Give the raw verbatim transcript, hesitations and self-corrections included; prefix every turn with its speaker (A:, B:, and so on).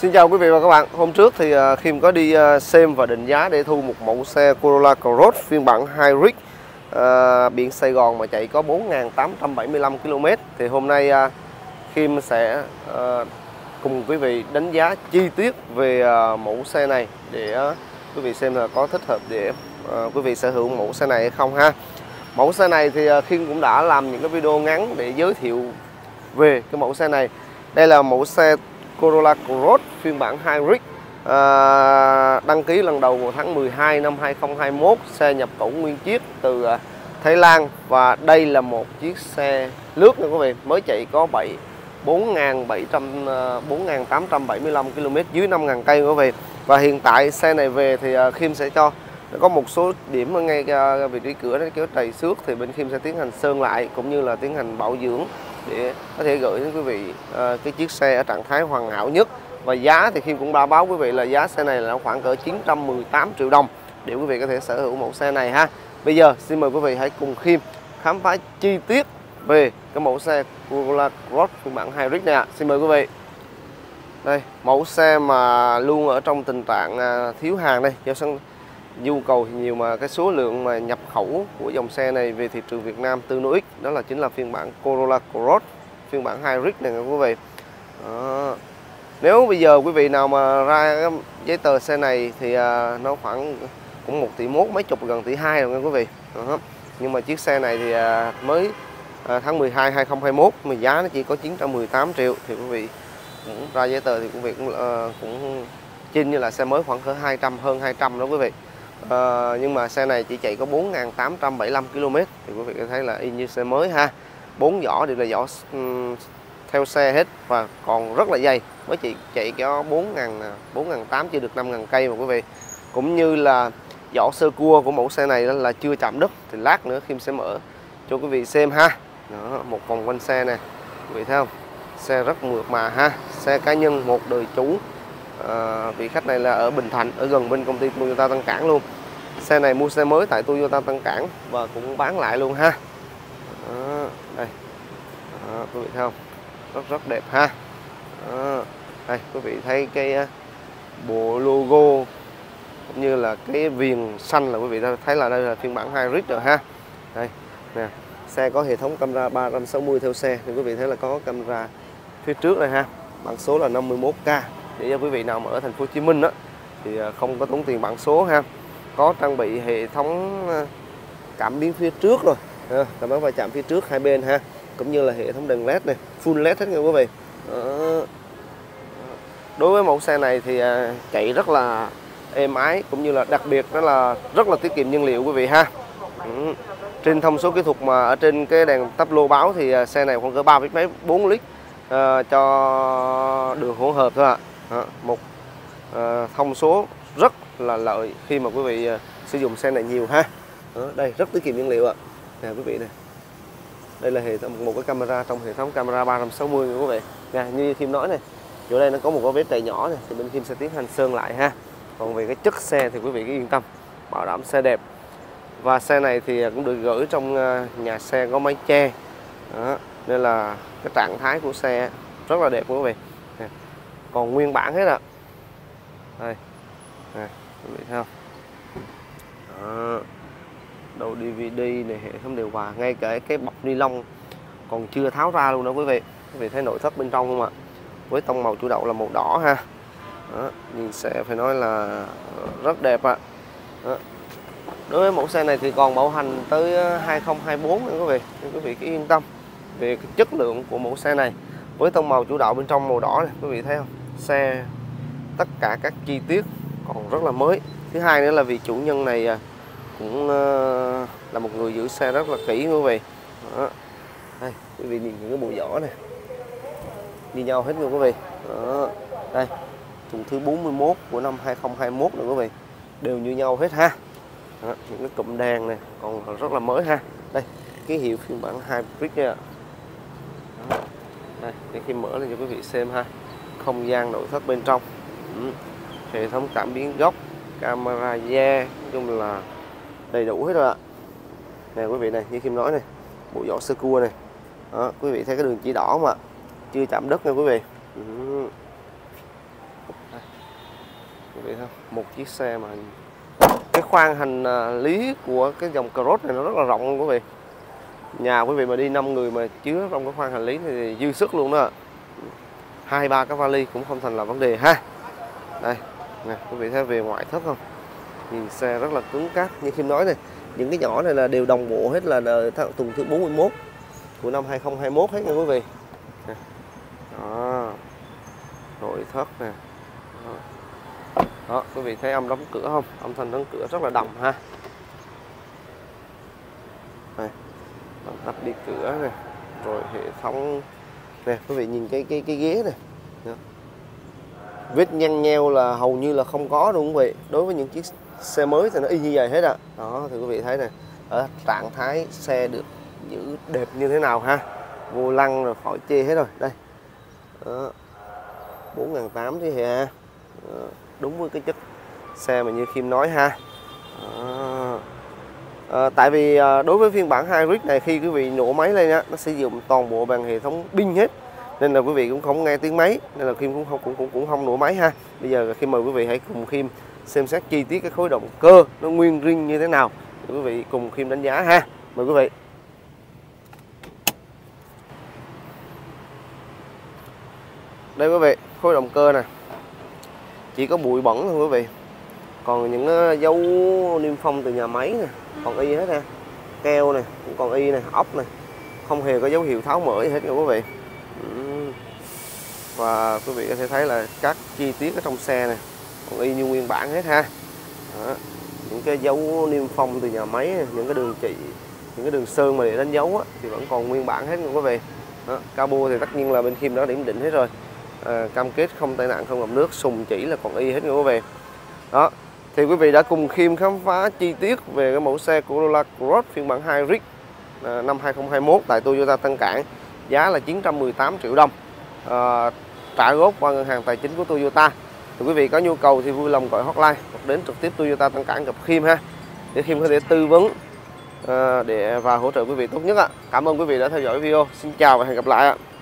A: Xin chào quý vị và các bạn. Hôm trước thì Khiêm có đi xem và định giá để thu một mẫu xe Corolla Cross phiên bản Hybrid uh, biển Sài Gòn mà chạy có bốn nghìn tám trăm bảy mươi lăm ki lô mét. Thì hôm nay uh, Khiêm sẽ uh, cùng quý vị đánh giá chi tiết về uh, mẫu xe này để uh, quý vị xem là có thích hợp để uh, quý vị sở hữu mẫu xe này hay không ha. Mẫu xe này thì uh, Khiêm cũng đã làm những cái video ngắn để giới thiệu về cái mẫu xe này. Đây là mẫu xe Corolla Cross phiên bản Hybrid, à, đăng ký lần đầu vào tháng mười hai năm hai nghìn không trăm hai mươi mốt, xe nhập khẩu nguyên chiếc từ Thái Lan và đây là một chiếc xe lướt nha quý vị, mới chạy có bốn nghìn tám trăm bảy mươi lăm ki lô mét, dưới năm nghìn cây quý vị. Và hiện tại xe này về thì Khiêm sẽ cho có một số điểm ở ngay vị trí cửa nó kéo trầy xước, thì bên Khiêm sẽ tiến hành sơn lại cũng như là tiến hành bảo dưỡng để có thể gửi đến quý vị uh, cái chiếc xe ở trạng thái hoàn hảo nhất. Và giá thì Khiêm cũng đã báo quý vị là giá xe này là khoảng cỡ chín trăm mười tám triệu đồng để quý vị có thể sở hữu mẫu xe này ha. Bây giờ xin mời quý vị hãy cùng Khiêm khám phá chi tiết về cái mẫu xe Corolla Cross phiên bản Hybrid này ạ. Xin mời quý vị. Đây, mẫu xe mà luôn ở trong tình trạng uh, thiếu hàng đây, do sân nhu cầu thì nhiều mà cái số lượng mà nhập khẩu của dòng xe này về thị trường Việt Nam tương đối ít, đó là chính là phiên bản Corolla Cross phiên bản Hybrid này nha quý vị. Đó. Nếu bây giờ quý vị nào mà ra cái giấy tờ xe này thì uh, nó khoảng cũng một tỷ mốt mấy chục, gần tỷ hai rồi nha quý vị. Đó. Nhưng mà chiếc xe này thì uh, mới uh, tháng mười hai hai nghìn không trăm hai mươi mốt mà giá nó chỉ có chín trăm mười tám triệu, thì quý vị cũng ra giấy tờ thì quý vị cũng uh, cũng trên như là xe mới khoảng cỡ hai trăm, hơn hai trăm đó quý vị. Uh, nhưng mà xe này chỉ chạy có bốn nghìn tám trăm bảy mươi lăm ki lô mét thì quý vị có thấy là y như xe mới ha. Bốn vỏ đều là vỏ um, theo xe hết và còn rất là dày, mới chỉ chạy có bốn nghìn, bốn nghìn tám trăm, chưa được năm nghìn cây mà quý vị. Cũng như là vỏ sơ cua của mẫu xe này là chưa chạm đất, thì lát nữa Khiêm sẽ mở cho quý vị xem ha. Đó, một vòng quanh xe này quý vị thấy không, xe rất mượt mà ha, xe cá nhân một đời chủ. À, vị khách này là ở Bình Thạnh, ở gần bên công ty Toyota Tân Cảng luôn. Xe này mua xe mới tại Toyota Tân Cảng và cũng bán lại luôn ha. Đó, đây. Đó, quý vị thấy không, rất rất đẹp ha. Đó, đây quý vị thấy cái bộ logo cũng như là cái viền xanh là quý vị thấy là đây là phiên bản Hybrid rồi ha. Đây nè, xe có hệ thống camera ba trăm sáu mươi theo xe, thì quý vị thấy là có camera phía trước đây ha, bản số là năm mươi mốt K, để cho quý vị nào mà ở thành phố Hồ Chí Minh đó thì không có tốn tiền bản số ha. Có trang bị hệ thống cảm biến phía trước rồi, cảm biến va chạm phía trước hai bên ha, cũng như là hệ thống đèn led này, full led hết nha quý vị. Đó. Đối với mẫu xe này thì chạy rất là êm ái, cũng như là đặc biệt đó là rất là tiết kiệm nhiên liệu quý vị ha. Ừ. Trên thông số kỹ thuật mà ở trên cái đèn táp lô báo thì xe này khoảng cỡ ba phẩy mấy bốn lít uh, cho đường hỗn hợp thôi ạ. À. Một uh, thông số rất là lợi khi mà quý vị uh, sử dụng xe này nhiều ha. Đó, đây rất tiết kiệm nhiên liệu ạ. Nè quý vị này, đây là hệ thống một cái camera trong hệ thống camera ba trăm sáu mươi quý vị. Nè, như Khiêm nói này, chỗ đây nó có một cái vết trầy nhỏ này, thì bên Khiêm sẽ tiến hành sơn lại ha. Còn về cái chất xe thì quý vị cứ yên tâm, bảo đảm xe đẹp. Và xe này thì cũng được gửi trong nhà xe có mái che. Đó, nên là cái trạng thái của xe rất là đẹp quý vị. Nè, còn nguyên bản hết ạ. Đây, nè, quý vị thấy không? Đó, đầu đê vê đê này, hệ thống điều hòa, ngay cả cái bọc ni lông còn chưa tháo ra luôn đó quý vị. Quý vị thấy nội thất bên trong không ạ? Với tông màu chủ đạo là màu đỏ ha. Đó, nhìn xe phải nói là rất đẹp ạ. Đó. Đối với mẫu xe này thì còn bảo hành tới hai nghìn không trăm hai mươi tư nữa quý vị, nên quý vị cứ yên tâm về cái chất lượng của mẫu xe này. Với tông màu chủ đạo bên trong màu đỏ này, quý vị thấy không? Xe tất cả các chi tiết còn rất là mới. Thứ hai nữa là vì chủ nhân này cũng là một người giữ xe rất là kỹ quý vị. Đó. Đây, quý vị nhìn những cái bộ vỏ này như nhau hết luôn quý vị. Đó. Đây, thùng thứ bốn mươi mốt của năm hai nghìn không trăm hai mươi mốt nữa quý vị, đều như nhau hết ha. Đó, những cái cụm đèn này còn rất là mới ha. Đây, cái hiệu phiên bản Hybrid nha. Đó. Đây, để khi mở lên cho quý vị xem ha. Không gian nội thất bên trong. Ừ. Hệ thống cảm biến góc, camera da, nói chung là đầy đủ hết rồi ạ. Nè quý vị này, như Khiêm nói này, bộ vỏ sơ cua này. Đó, quý vị thấy cái đường chỉ đỏ mà chưa chạm đất nha quý vị. Ừ. Đây. Quý vị thấy một chiếc xe mà cái khoang hành lý của cái dòng Cross này nó rất là rộng luôn quý vị. Nhà quý vị mà đi năm người mà chứa trong cái khoang hành lý thì dư sức luôn đó. Hai ba cái vali cũng không thành là vấn đề ha. Đây, nè, quý vị thấy về ngoại thất không? Nhìn xe rất là cứng cáp như Khiêm nói này. Những cái nhỏ này là đều đồng bộ hết, là tuần thứ bốn mươi mốt của năm hai không hai mốt hết nha quý vị. Đó. Nội thất nè. Đó. Đó, quý vị thấy âm đóng cửa không? Âm thanh đóng cửa rất là đầm ha. Đây. Tắt đi cửa này, rồi hệ thống nè, quý vị nhìn cái cái cái ghế này. Đó. Vết nhăn nheo là hầu như là không có đúng không quý vị? Đối với những chiếc xe mới thì nó y như vậy hết ạ. À. Đó thì quý vị thấy nè, ở trạng thái xe được giữ đẹp như thế nào ha. Vô lăng rồi khỏi chê hết rồi. Đây. Đó. bốn nghìn tám trăm chứ hả? Đúng với cái chất xe mà như Khiêm nói ha. Đó. À, tại vì à, đối với phiên bản Hybrid này, khi quý vị nổ máy lên á, nó sử dụng toàn bộ bằng hệ thống pin hết, nên là quý vị cũng không nghe tiếng máy, nên là Khiêm cũng không cũng cũng cũng không nổ máy ha. Bây giờ khi mời quý vị hãy cùng Khiêm xem xét chi tiết cái khối động cơ nó nguyên riêng như thế nào để quý vị cùng Khiêm đánh giá ha. Mời quý vị. Đây quý vị, khối động cơ nè, chỉ có bụi bẩn thôi quý vị, còn những uh, dấu niêm phong từ nhà máy nè còn y hết nè, keo này cũng còn y nè, ốc này không hề có dấu hiệu tháo mở gì hết nha quý vị. Và quý vị có thể thấy là các chi tiết ở trong xe này còn y như nguyên bản hết ha. Đó. Những cái dấu niêm phong từ nhà máy này, những cái đường chỉ, những cái đường sơn mà để đánh dấu á, thì vẫn còn nguyên bản hết nha quý vị. Đó. Cabo thì tất nhiên là bên Khiêm đã điểm định hết rồi. À, cam kết không tai nạn, không ngập nước, sùng chỉ là còn y hết nha quý vị. Đó. Thì quý vị đã cùng Khiêm khám phá chi tiết về cái mẫu xe Corolla Cross phiên bản Hybrid à, năm hai không hai mốt tại Toyota Tân Cảng, giá là chín trăm mười tám triệu đồng, à, trả góp qua ngân hàng tài chính của Toyota. Thì quý vị có nhu cầu thì vui lòng gọi hotline hoặc đến trực tiếp Toyota Tân Cảng gặp Khiêm ha, để Khiêm có thể tư vấn à, để và hỗ trợ quý vị tốt nhất ạ. Cảm ơn quý vị đã theo dõi video. Xin chào và hẹn gặp lại ạ.